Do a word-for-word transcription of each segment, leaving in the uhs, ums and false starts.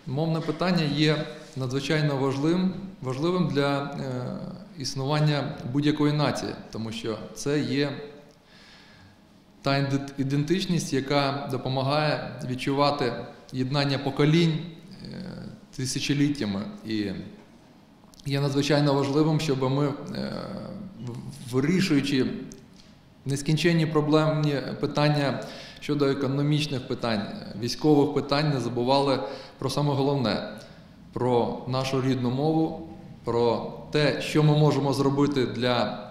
Мовне питання є надзвичайно важливим, важливим для е, існування будь-якої нації, тому що це є та ідентичність, яка допомагає відчувати єднання поколінь е, тисячоліттями. І є надзвичайно важливим, щоб ми, е, вирішуючи нескінченні проблемні питання щодо економічних питань, військових питань, не забували про саме головне – про нашу рідну мову, про те, що ми можемо зробити для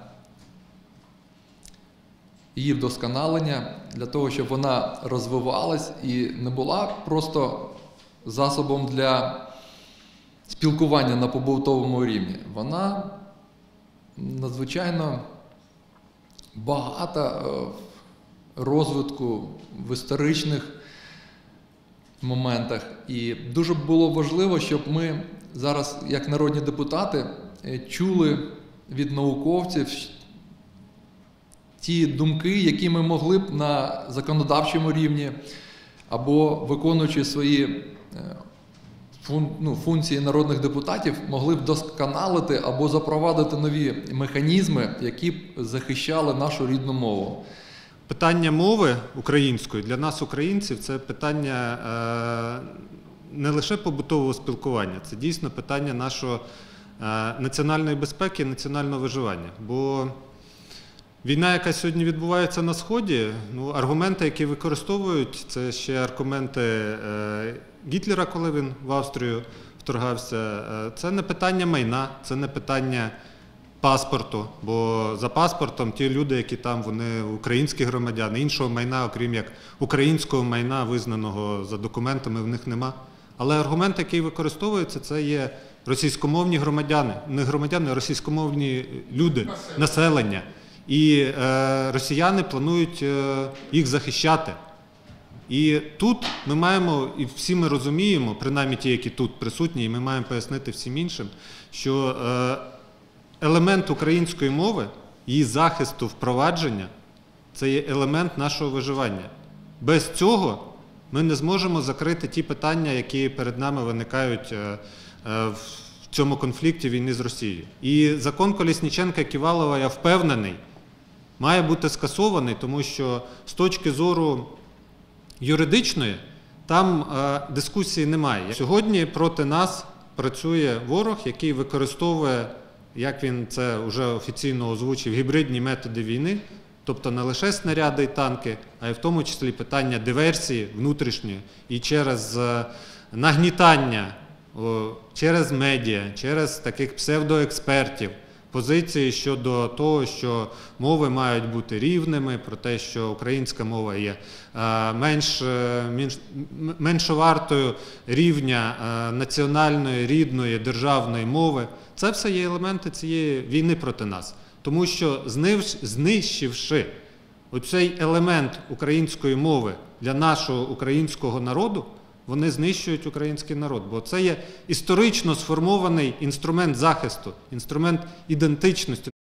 її вдосконалення, для того, щоб вона розвивалась і не була просто засобом для спілкування на побутовому рівні. Вона надзвичайно багата розвитку в історичних моментах. І дуже було важливо, щоб ми зараз, як народні депутати, чули від науковців ті думки, які ми могли б на законодавчому рівні або виконуючи свої фун, ну, функції народних депутатів, могли б вдосконалити або запровадити нові механізми, які б захищали нашу рідну мову. Питання мови української для нас, українців, це питання е, не лише побутового спілкування, це дійсно питання нашої е, національної безпеки, національного виживання. Бо війна, яка сьогодні відбувається на Сході, ну, аргументи, які використовують, це ще аргументи е, Гітлера, коли він в Австрію вторгався, е, це не питання майна, це не питання паспорту, бо за паспортом ті люди, які там, вони українські громадяни, іншого майна, окрім як українського майна, визнаного за документами, в них нема. Але аргумент, який використовується, це є російськомовні громадяни, не громадяни, а російськомовні люди, населення. І е, росіяни планують е, їх захищати. І тут ми маємо, і всі ми розуміємо, принаймні ті, які тут присутні, і ми маємо пояснити всім іншим, що е, елемент української мови, її захисту, впровадження – це є елемент нашого виживання. Без цього ми не зможемо закрити ті питання, які перед нами виникають в цьому конфлікті війни з Росією. І закон Колесніченка-Ківалова, я впевнений, має бути скасований, тому що з точки зору юридичної там дискусії немає. Сьогодні проти нас працює ворог, який використовує, як він це вже офіційно озвучив, гібридні методи війни, тобто не лише снаряди і танки, а й в тому числі питання диверсії внутрішньої і через нагнітання, через медіа, через таких псевдоекспертів, позиції щодо того, що мови мають бути рівними, про те, що українська мова є менш, менш, меншовартою рівня національної, рідної, державної мови. Це все є елементи цієї війни проти нас. Тому що знищивши оцей елемент української мови для нашого українського народу, вони знищують український народ. Бо це є історично сформований інструмент захисту, інструмент ідентичності.